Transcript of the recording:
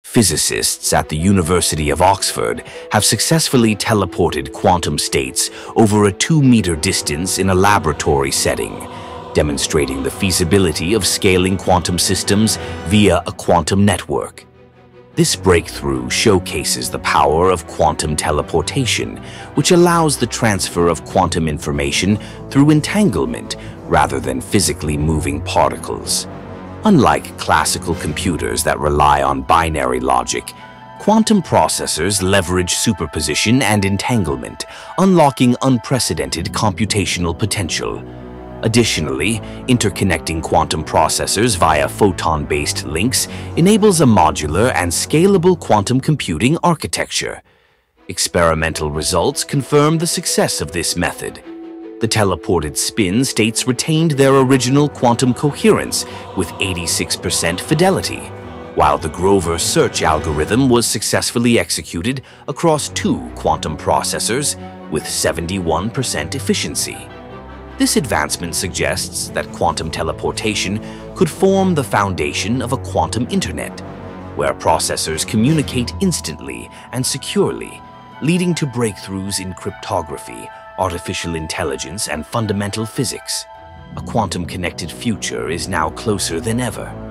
Physicists at the University of Oxford have successfully teleported quantum states over a 2-meter distance in a laboratory setting, demonstrating the feasibility of scaling quantum systems via a quantum network. This breakthrough showcases the power of quantum teleportation, which allows the transfer of quantum information through entanglement rather than physically moving particles. Unlike classical computers that rely on binary logic, quantum processors leverage superposition and entanglement, unlocking unprecedented computational potential. Additionally, interconnecting quantum processors via photon-based links enables a modular and scalable quantum computing architecture. Experimental results confirm the success of this method. The teleported spin states retained their original quantum coherence with 86% fidelity, while the Grover search algorithm was successfully executed across 2 quantum processors with 71% efficiency. This advancement suggests that quantum teleportation could form the foundation of a quantum internet, where processors communicate instantly and securely, leading to breakthroughs in cryptography, artificial intelligence, and fundamental physics. A quantum-connected future is now closer than ever.